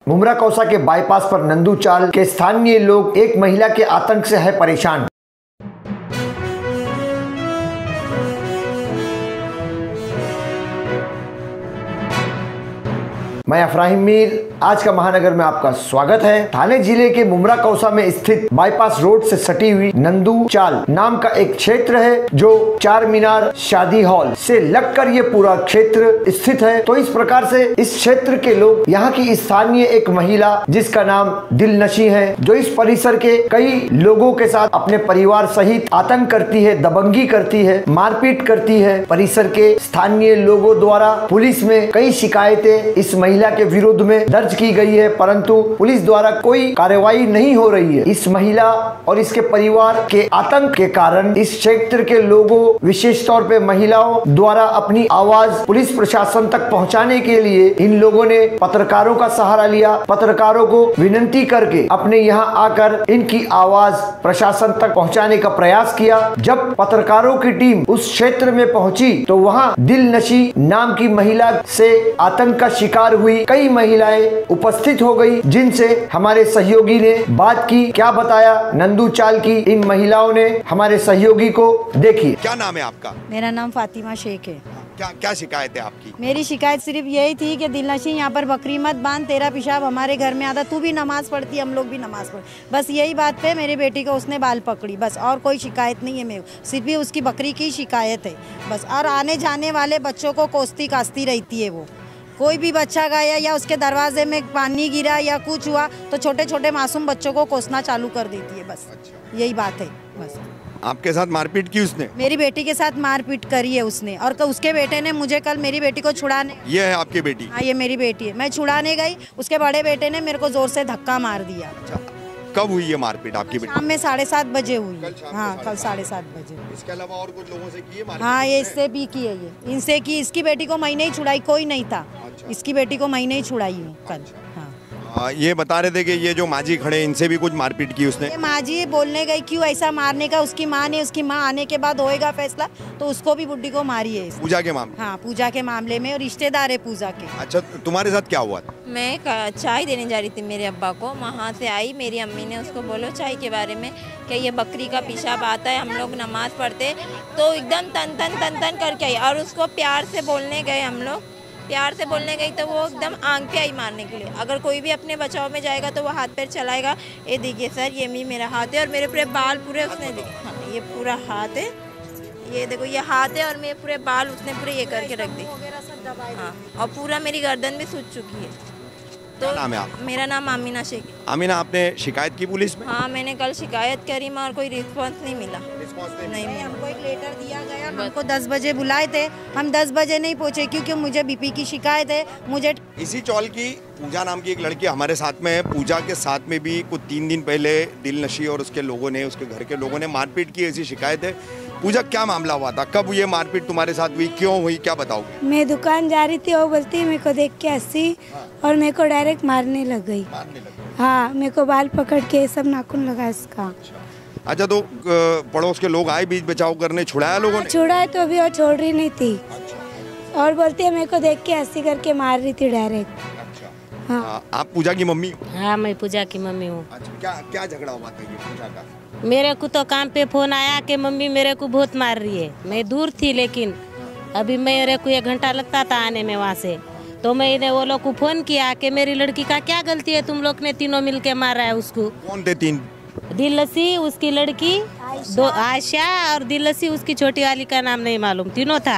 मुमरा कौसा के बाईपास पर नंदू चाल के स्थानीय लोग एक महिला के आतंक से है परेशान। मैं अफराहिम मीर, आज का महानगर में आपका स्वागत है। थाने जिले के मुमरा कौसा में स्थित बाईपास रोड से सटी हुई नंदू चाल नाम का एक क्षेत्र है जो चार मीनार शादी हॉल से लगकर ये पूरा क्षेत्र स्थित है। तो इस प्रकार से इस क्षेत्र के लोग, यहाँ की स्थानीय एक महिला जिसका नाम दिलनशी है, जो इस परिसर के कई लोगों के साथ अपने परिवार सहित आतंक करती है, दबंगी करती है, मारपीट करती है। परिसर के स्थानीय लोगों द्वारा पुलिस में कई शिकायतें इस महिला के विरुद्ध में दर्ज की गई है, परंतु पुलिस द्वारा कोई कार्रवाई नहीं हो रही है। इस महिला और इसके परिवार के आतंक के कारण इस क्षेत्र के लोगों, विशेष तौर पे महिलाओं द्वारा अपनी आवाज पुलिस प्रशासन तक पहुंचाने के लिए इन लोगों ने पत्रकारों का सहारा लिया। पत्रकारों को विनती करके अपने यहाँ आकर इनकी आवाज प्रशासन तक पहुँचाने का प्रयास किया। जब पत्रकारों की टीम उस क्षेत्र में पहुंची तो वहाँ दिलनशी नाम की महिला से आतंक का शिकार हुई कई महिलाएं उपस्थित हो गई, जिनसे हमारे सहयोगी ने बात की। क्या बताया नंदू चाल की इन महिलाओं ने हमारे सहयोगी को, देखिए। क्या नाम है आपका? मेरा नाम फातिमा शेख है। क्या शिकायत है आपकी? मेरी शिकायत सिर्फ यही थी कि दिलनशी यहाँ पर बकरी मत बांध, तेरा पेशाब हमारे घर में आता, तू भी नमाज पढ़ती, हम लोग भी नमाज पढ़, बस यही बात पे मेरी बेटी को उसने बाल पकड़ी, बस। और कोई शिकायत नहीं है, मेरे सिर्फ ही उसकी बकरी की शिकायत है बस। और आने जाने वाले बच्चों को कोसती कासती रहती है। वो कोई भी बच्चा गया या उसके दरवाजे में पानी गिरा या कुछ हुआ तो छोटे छोटे मासूम बच्चों को कोसना चालू कर देती है, बस। अच्छा। यही बात है बस। आपके साथ मारपीट की उसने? मेरी बेटी के साथ मारपीट करी है उसने, और उसके बेटे ने मुझे कल मेरी बेटी को छुड़ाने। ये है आपकी बेटी? हाँ, ये मेरी बेटी है। मैं छुड़ाने गई, उसके बड़े बेटे ने मेरे को जोर से धक्का मार दिया। अच्छा। कब हुई ये मारपीट आपकी बेटी? शाम में 7:30 बजे हुई। हाँ, कल 7:30 बजे। इसके अलावा और कुछ लोगों से की है मारपीट? हाँ, ये इससे भी की है, ये इनसे की। इसकी बेटी को मैंने ही छुड़ाई, कोई नहीं था। अच्छा। इसकी बेटी को मैंने ही छुड़ाई हूँ कल। ये बता रहे थे कि ये जो माजी खड़े, इनसे भी कुछ मारपीट की उसने? माजी बोलने गई क्यों ऐसा मारने का, उसकी माँ ने, उसकी माँ आने के बाद होएगा फैसला, तो उसको भी बुड्ढी को मारी है। पूजा के मामले? हाँ, पूजा के मामले में, और रिश्तेदार है पूजा के। अच्छा, तुम्हारे साथ क्या हुआ था? मैं चाय देने जा रही थी मेरे अब्बा को, वहाँ से आई, मेरी अम्मी ने उसको बोलो चाय के बारे में कि ये बकरी का पेशाब आता है, हम लोग नमाज पढ़ते, तो एकदम तन तन करके आई, और उसको प्यार से बोलने गए, हम लोग प्यार से बोलने गई तो वो एकदम आंख पे आई मारने के लिए। अगर कोई भी अपने बचाव में जाएगा तो वो हाथ पैर चलाएगा। ये देखिए सर, ये भी मेरा हाथ है, और मेरे पूरे बाल पूरे उसने, हाँ, ये पूरा हाथ है, ये देखो ये हाथ है, और मेरे पूरे बाल उसने पूरे ये करके रख दी। हाँ, और पूरा मेरी गर्दन भी सूज चुकी है। तो नाम है आप? मेरा नाम आमीना शेख। आमीना, आपने शिकायत की पुलिस में? हाँ, मैंने कल शिकायत करी, मगर कोई रिस्पॉन्स नहीं मिला। नहीं, हमको एक लेटर दिया गया, हमको 10 बजे बुलाए थे, हम 10 बजे नहीं पहुँचे क्योंकि मुझे बीपी की शिकायत है। मुझे इसी चौल की पूजा नाम की एक लड़की हमारे साथ में है। पूजा के साथ में भी कुछ 3 दिन पहले दिलनशी और उसके लोगों ने, उसके घर के लोगों ने मारपीट की, ऐसी शिकायत है। पूजा, क्या मामला हुआ था? कब ये मारपीट तुम्हारे साथ हुई, क्यों हुई, क्या बताओगे? मैं दुकान जा रही थी, वो बोलती मेरे को देख के हंसी और मेरे को डायरेक्ट मारने लग गई। हाँ, मेरे को बाल पकड़ के सब नाखून लगा इसका। अच्छा, तो पड़ोस के लोग आए बीच बचाव करने, छुड़ाया लोगों ने? छुड़ाए तो अभी और छोड़ रही नहीं थी। अच्छा। और बोलती है मेरे को देख के हंसी करके मार रही थी डायरेक्ट। अच्छा। हाँ। आप पूजा की मम्मी? हाँ, मैं पूजा की मम्मी हूँ। अच्छा, क्या झगड़ा हुआ था ये पूजा का? मेरे को तो काम पे फोन आया कि मम्मी मेरे को बहुत मार रही है। मैं दूर थी, लेकिन अभी मेरे को 1 घंटा लगता था आने में वहाँ से, तो मैंने वो लोग को फोन किया कि मेरी लड़की का क्या गलती है, तुम लोग ने तीनों मिलके मारा है उसको। कौन थे 3? दिलसी, उसकी लड़की, 2 आयशा, और दिलसी उसकी छोटी वाली का नाम नहीं मालूम, तीनों था।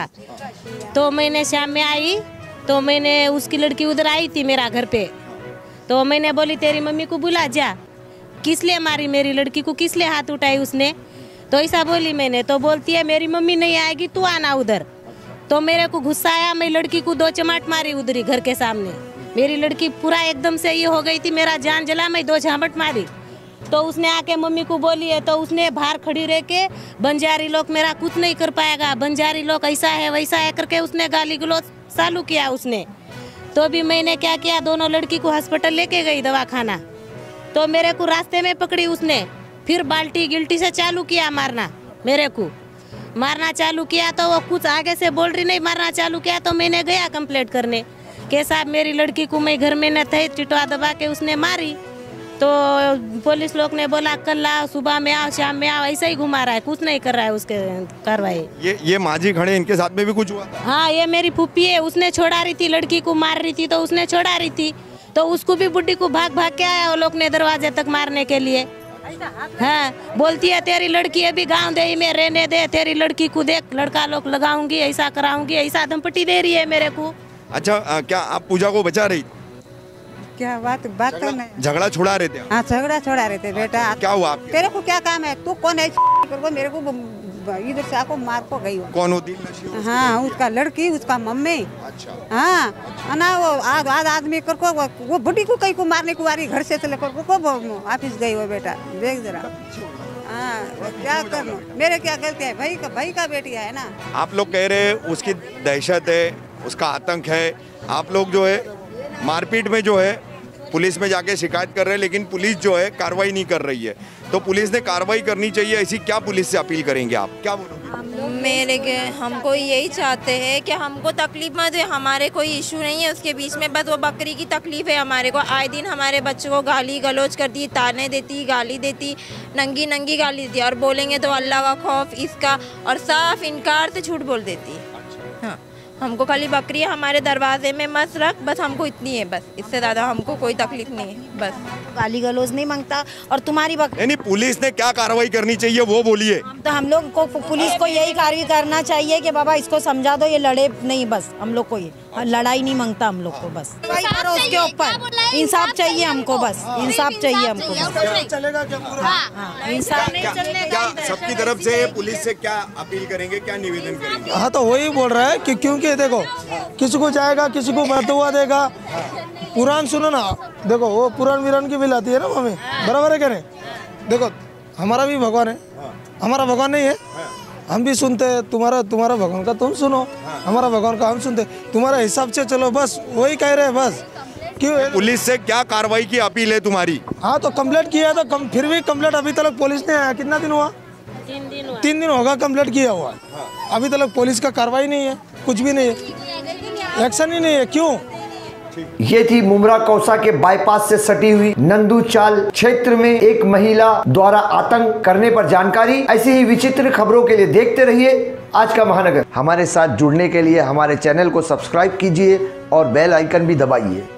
तो मैंने शाम में आई, तो मैंने उसकी लड़की उधर आई थी मेरा घर पे, तो मैंने बोली तेरी मम्मी को बुला जा, किस लिए मारी मेरी लड़की को, किस लिए हाथ उठाई उसने, तो ऐसा बोली मैंने। तो बोलती है मेरी मम्मी नहीं आएगी, तू आना उधर। तो मेरे को गुस्सा आया, मैं लड़की को 2 चमाट मारी उधर ही घर के सामने। मेरी लड़की पूरा एकदम से ये हो गई थी, मेरा जान जला, मैं 2 झापट मारी। तो उसने आके मम्मी को बोली है, तो उसने बाहर खड़ी रह के बंजारी लोग मेरा कुछ नहीं कर पाएगा, बंजारी लोग ऐसा है वैसा है करके उसने गाली गलौज चालू किया उसने। तो भी मैंने क्या किया, दोनों लड़की को हॉस्पिटल लेके गई, दवाखाना। तो मेरे को रास्ते में पकड़ी उसने, फिर बाल्टी गिल्टी से चालू किया मारना, मेरे को मारना चालू किया। तो वो कुछ आगे से बोल रही नहीं, मारना चालू किया। तो मैंने गया कंप्लेंट करने, के साहब मेरी लड़की को मैं घर में न थे, चिटवा दबा के उसने मारी। तो पुलिस लोग ने बोला कल आओ, सुबह में आओ, शाम में आओ, ऐसा ही घुमा रहा है, कुछ नहीं कर रहा है उसके कार्रवाई। ये माजी खड़े, इनके साथ में भी कुछ हुआ? हाँ, ये मेरी फूफी है, उसने छोड़ा रही थी, लड़की को मार रही थी तो उसने छोड़ा रही थी, तो उसको भी बुड्ढी को भाग भाग के आया वो लोग ने दरवाजे तक मारने के लिए। हाँ, बोलती है तेरी लड़की अभी गाँव दे में रहने दे, तेरी लड़की को देख लड़का लोग लगाऊंगी, ऐसा कराऊंगी, ऐसा धमपट्टी दे रही है मेरे को। अच्छा, क्या आप पूजा को बचा रही? क्या बात तो नहीं। झगड़ा छुड़ा रहे थे? हाँ, झगड़ा छोड़ा रहे थे बेटा। क्या हुआ आपके? तेरे को क्या काम है, तू कौन है? मेरे को इधर से आको मार को गई। कौन होती है? हाँ, उसका लड़की, उसका मम्मी। अच्छा। हाँ ना, वो आज आदमी कर को वो बुढ़ी को कहीं को मारने को आ रही, घर से लेकर को ऑफिस गई वो बेटा, देख जरा। हाँ, क्या करना, मेरे क्या गलती है? भाई का बेटी है ना। आप लोग कह रहे उसकी दहशत है, उसका आतंक है, आप लोग जो है मारपीट में जो है पुलिस में जाके शिकायत कर रहे हैं, लेकिन पुलिस जो है कार्रवाई नहीं कर रही है, तो पुलिस ने कार्रवाई करनी चाहिए, ऐसी क्या पुलिस से अपील करेंगे आप? क्या बोलोगे? हमको यही चाहते हैं कि हमको तकलीफ मत दे, हमारे कोई इशू नहीं है उसके बीच में, बस वो बकरी की तकलीफ है हमारे को। आए दिन हमारे बच्चों को गाली गलौज करती, ताने देती, गाली देती, नंगी गाली देती, और बोलेंगे तो अल्लाह का खौफ इसका, और साफ इनकार से झूठ बोल देती। हाँ, हमको खाली बकरी हमारे दरवाजे में मत रख, बस हमको इतनी है, बस इससे ज़्यादा हमको कोई तकलीफ नहीं है। बस गाली गलौज नहीं मांगता, और तुम्हारी नहीं, पुलिस ने क्या कार्रवाई करनी चाहिए वो बोलिए। हम लोग को पुलिस को यही कार्रवाई करना चाहिए कि बाबा इसको समझा दो, ये लड़े नहीं, बस हम लोग को ये लड़ाई नहीं मांगता हम लोग को, बस करो उसके ऊपर, इंसाफ चाहिए हमको, बस इंसाफ चाहिए हमको, इंसाफ नहीं चलने का। सबकी तरफ से पुलिस से क्या अपील करेंगे, क्या निवेदन करेंगे? हाँ, तो वही बोल रहा है कि क्योंकि देखो किसी को जाएगा, किसी को बतुआ देगा। पुराण सुनो ना, देखो वो पुराण वीरान की बिल आती है ना मम्मी, बराबर है क्या नहीं? देखो हमारा भी भगवान है, हमारा भगवान नहीं है, हम भी सुनते हैं, तुम्हारा भगवान का तुम सुनो, हमारा भगवान का हम सुनते, तुम्हारे हिसाब से चलो, बस वही कह रहे हैं। बस क्यों पुलिस से क्या कार्रवाई की अपील है तुम्हारी? हाँ, तो कंप्लेंट किया तो फिर भी कंप्लेंट अभी तक पुलिस ने आया, कितना दिन हुआ? 3 दिन होगा कंप्लेंट किया हुआ, अभी तक पुलिस का कार्रवाई नहीं है, कुछ भी नहीं है, एक्शन ही नहीं है। क्यों? ये थी मुमरा कौसा के बाईपास से सटी हुई नंदू चाल क्षेत्र में एक महिला द्वारा आतंक करने पर जानकारी। ऐसी ही विचित्र खबरों के लिए देखते रहिए आज का महानगर। हमारे साथ जुड़ने के लिए हमारे चैनल को सब्सक्राइब कीजिए और बेल आइकन भी दबाइए।